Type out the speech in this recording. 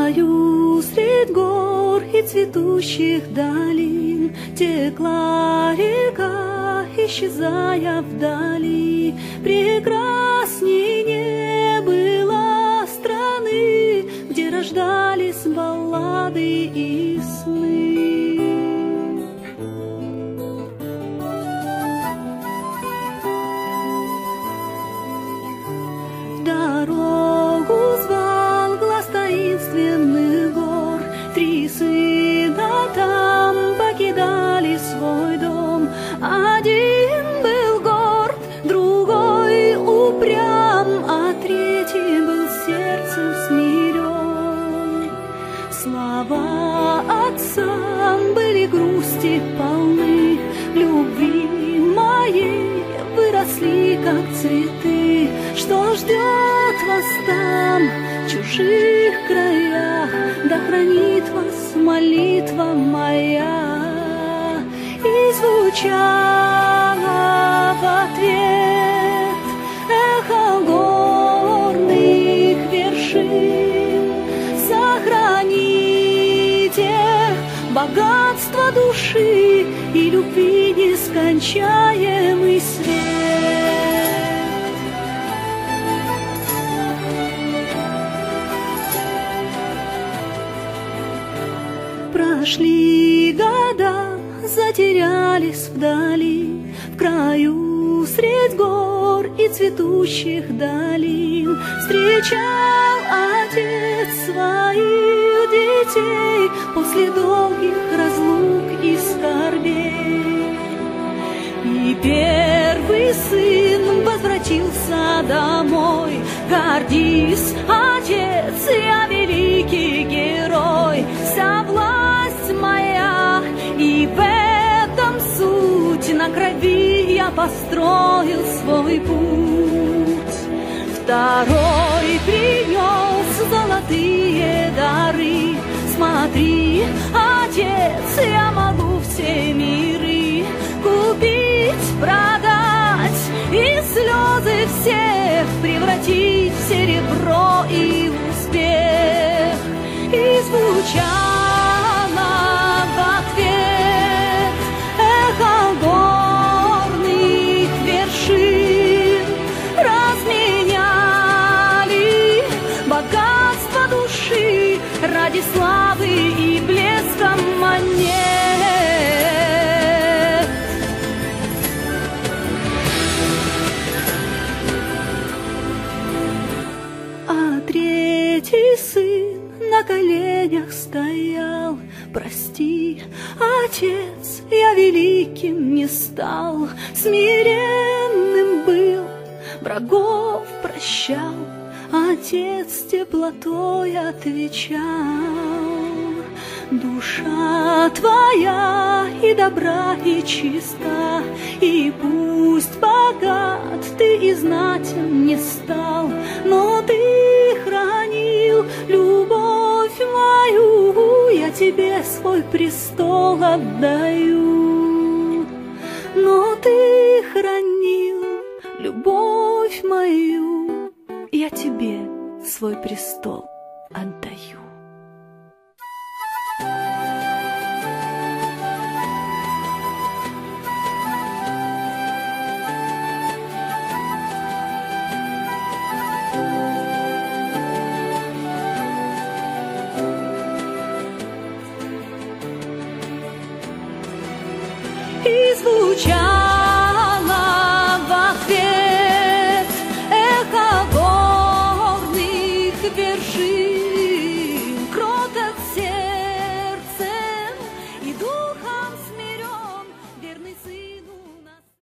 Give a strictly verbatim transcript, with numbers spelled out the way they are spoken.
краю средь гор и цветущих долин текла река, исчезая вдали. Прекрасней не было страны, где рождались баллады и сны. Дорогу звал глаз таинственных гор, три сына там покидали свой дом. Один был горд, другой упрям, а третий был сердцем смирен. Слова отца были грусти полны, любви моей выросли, как цветы. Что ждет вас там, в чужих краях, да хранит вас молитва моя. И звучала в ответ эхо горных вершин. Сохраните богатство души и любви нескончаемый свет. Прошли года, затерялись вдали, в краю средь гор и цветущих долин. Встречал отец своих детей после долгих разлук и скорбей. И первый сын возвратился домой. Гордись, отец, я великий герой. Вся власть моя, и в этом суть. На крови я построил свой путь. Второй принес золотые дары. Смотри, отец, я могу все миры купить, продать и слезы всех превратить в серебро и успех. И звучало в ответ эхо горных вершин. Разменяли богатство души ради славы и блеска монет. А третий сын на коленях стоял. Прости, отец, я великим не стал. Смиренным был, врагов прощал. Отец теплотой отвечал: душа твоя и добра, и чиста, и пусть богат ты и знатен не стал, но ты хранил любовь мою, я тебе свой престол отдаю. Но ты хранил любовь мою, я тебе свой престол отдаю.